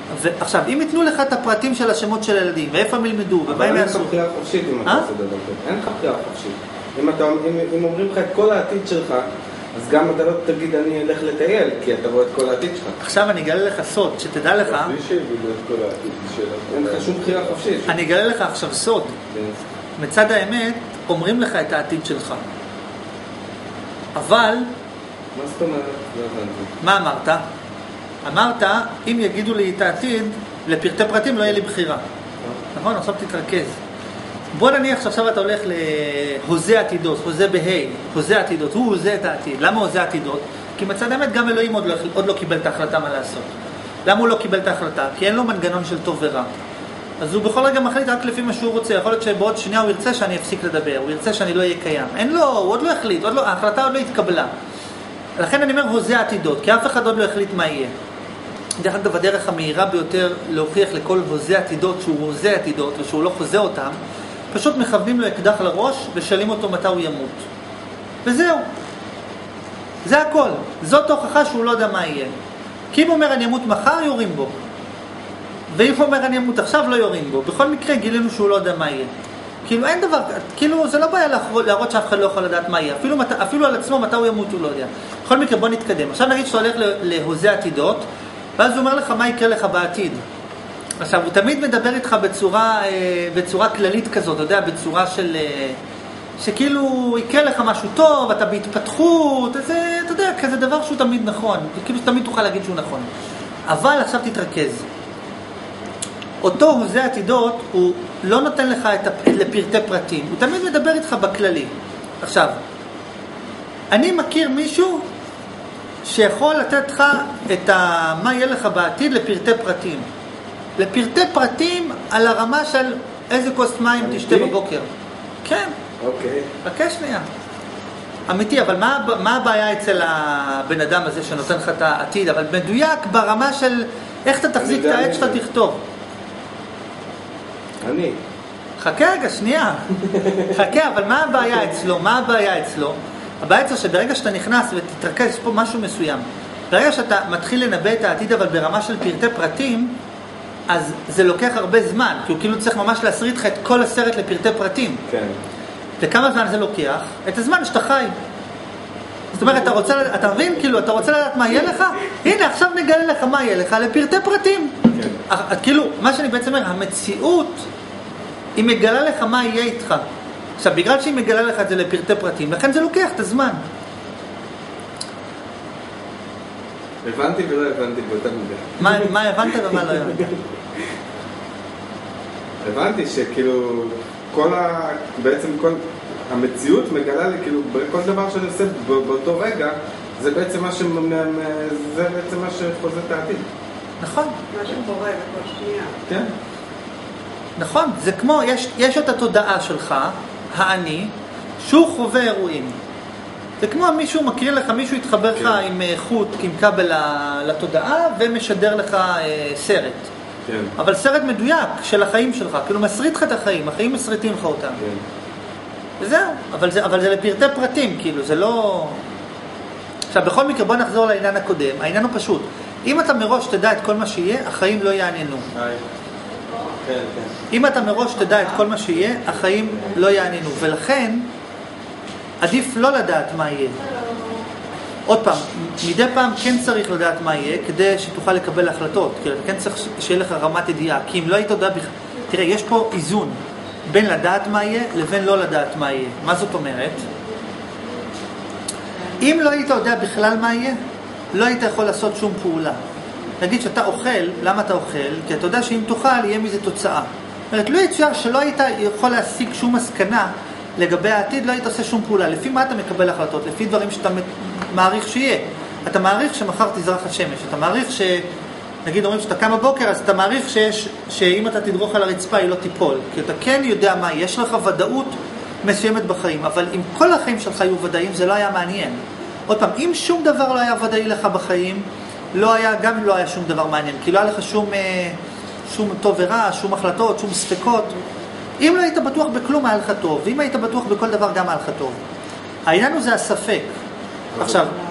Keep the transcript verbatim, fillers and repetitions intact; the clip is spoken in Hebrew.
ועכשיו, אם ייתנו לך את הפרטים של השמות של הילדים, ואיפה הם ילמדו, ומה הם יעשו? אבל אין לך בחירה חופשית אם אתה עושה דבר כזה. אין לך בחירה חופשית. אם, אתה, אם, אם אומרים לך את כל העתיד שלך, אז גם אתה לא תגיד אני אלך לטייל, כי אתה רואה את כל העתיד שלך. עכשיו אני אגלה לך סוד, שתדע לך... אין לך שום בחירה חופשית. אני אגלה לך עכשיו סוד. מצד האמת, אומרים לך את העתיד שלך. אבל... מה זאת אומרת? מה אמרת? אמרת, אם יגידו לי את העתיד, לפרטי פרטים לא יהיה לי בחירה. נכון? עכשיו תתרכז. בוא נניח שעכשיו אתה הולך להוזה עתידות, הוזה בהי, הוזה עתידות, הוא הוזה את העתיד. למה הוזה עתידות? כי מצד האמת גם אלוהים עוד לא, עוד לא קיבל את ההחלטה מה לעשות. למה הוא לא קיבל את ההחלטה? כי אין לו מנגנון של טוב ורע. אז הוא בכל רגע מחליט רק לפי מה שהוא רוצה. יכול להיות שבעוד שנייה הוא ירצה שאני אפסיק לדבר, הוא ירצה שאני לא אהיה קיים. אין לו, הוא עוד לא החליט, עוד לא, ההחלטה עוד לא התקבלה. לכן אני אומר הוזה עתידות, כי אף אחד עוד לא החליט מה יהיה. דרך אגב, הדרך המהירה ביותר להוכיח לכל הוזה עתידות שהוא הוזה עתידות ושהוא לא חוזה אותם, פשוט מכוונים לו אקדח לראש ושאלים אותו מתי הוא ימות. וזהו. זה הכל. זאת הוכחה שהוא לא יודע מה יהיה. כי אם הוא אומר אני אמות מחר, יורים בו. ואם הוא אומר אני אמות עכשיו, לא יורים בו. בכל מקרה גילינו שהוא לא יודע מה יהיה. כאילו אין דבר, כאילו זה לא בעיה להראות שאף אחד לא יכול לדעת מה יהיה. אפילו, אפילו על עצמו מתי הוא ימות הוא לא יודע. בכל מקרה בוא נתקדם. עכשיו נגיד שאתה הולך להוזה עתידות, ואז הוא אומר לך מה יקרה לך בעתיד. עכשיו, הוא תמיד מדבר איתך בצורה, בצורה כללית כזאת, אתה יודע, בצורה של, שכאילו יקרה לך משהו טוב, אתה בהתפתחות, זה, אתה יודע, כזה דבר שהוא תמיד נכון, כאילו שתמיד תוכל להגיד שהוא נכון. אבל עכשיו תתרכז. אותו הוזה עתידות, הוא לא נותן לך את הפ... לפרטי פרטים, הוא תמיד מדבר איתך בכללי. עכשיו, אני מכיר מישהו שיכול לתת לך את ה... מה יהיה לך בעתיד לפרטי פרטים. לפרטי פרטים על הרמה של איזה כוס מים תשתה בבוקר. כן. אוקיי. חכה שנייה. אמיתי, אבל מה, מה הבעיה אצל הבן אדם הזה שנותן לך את העתיד? אבל מדויק ברמה של איך אתה תחזיק את העט שאתה תכתוב. אני. חכה רגע, שנייה. חכה, אבל מה הבעיה אצלו? מה הבעיה אצלו? הבעיה אצלו שברגע שאתה נכנס ותתרכז פה משהו מסוים, ברגע שאתה מתחיל לנבא את העתיד אבל ברמה של פרטי פרטים, אז זה לוקח הרבה זמן, כי הוא כאילו צריך ממש להסריט לך את כל הסרט לפרטי פרטים. כן. וכמה זמן זה לוקח? את הזמן שאתה חי. זאת אומרת, אתה רוצה, אתה מבין? כאילו, אתה רוצה לדעת מה יהיה לך? הנה, עכשיו נגלה לך מה יהיה לך לפרטי פרטים. כן. כאילו, מה שאני בעצם אומר, המציאות, היא מגלה לך מה יהיה איתך. עכשיו, בגלל שהיא מגלה לך את זה לפרטי פרטים, לכן זה לוקח את הזמן. הבנתי ולא הבנתי באותה מידה. מה, מה הבנת ומה לא הבנת? הבנתי שכאילו, כל ה... בעצם כל... המציאות מגלה לי, כאילו, כל דבר שאני עושה באותו רגע, זה בעצם מה ש... זה בעצם מה שחוזה את העתיד. נכון. מה שקורה בכל שנייה. כן. נכון, זה כמו, יש, יש את התודעה שלך, האני, שהוא חווה אירועים. זה כמו מישהו מקריא לך, מישהו יתחבר לך כן. עם חוט, עם כבל לתודעה, ומשדר לך אה, סרט. כן. אבל סרט מדויק של החיים שלך, כאילו מסריט לך את החיים, החיים מסריטים לך אותם. כן. וזהו, אבל זה, אבל זה לפרטי פרטים, כאילו, זה לא... עכשיו, בכל מקרה, בוא נחזור לעניין הקודם. העניין הוא פשוט. אם אתה מראש תדע את כל מה שיהיה, החיים לא יעניינו. היי. כן, כן. אם אתה מראש תדע את כל מה שיהיה, החיים לא יעניינו. ולכן, עדיף לא לדעת מה יהיה. עוד פעם, מדי פעם כן צריך לדעת מה יהיה, כדי שתוכל לקבל החלטות. כי כן צריך שיהיה לך רמת ידיעה. כי אם לא היית יודע בכלל... תראה, יש פה איזון בין לדעת מה יהיה לבין לא לדעת מה יהיה. מה זאת אומרת? אם לא היית יודע בכלל מה יהיה, לא היית יכול לעשות שום פעולה. נגיד שאתה אוכל, למה אתה אוכל? כי אתה יודע שאם תאכל יהיה מזה תוצאה. זאת אומרת, לא יצויר שלא היית יכול להשיג שום מסקנה לגבי העתיד, לא היית עושה שום פעולה. לפי מה אתה מקבל החלטות? לפי דברים שאתה מעריך שיהיה. אתה מעריך שמחר תזרח השמש. אתה מעריך ש... נגיד אומרים שאתה קם בבוקר, אז אתה מעריך שיש, שאם אתה תדרוך על הרצפה היא לא תיפול. כי אתה כן יודע מה, יש לך ודאות מסוימת בחיים. אבל אם כל החיים שלך היו ודאים, זה לא היה מעניין. עוד פעם, אם שום דבר לא היה ודאי לך בחיים, לא היה, גם אם לא היה שום דבר מעניין, כי לא היה לך שום, שום טוב ורע, שום החלטות, שום ספקות. אם לא היית בטוח בכלום, היה לך טוב. ואם היית בטוח בכל דבר, גם היה לך טוב. העניין הוא זה הספק. עכשיו,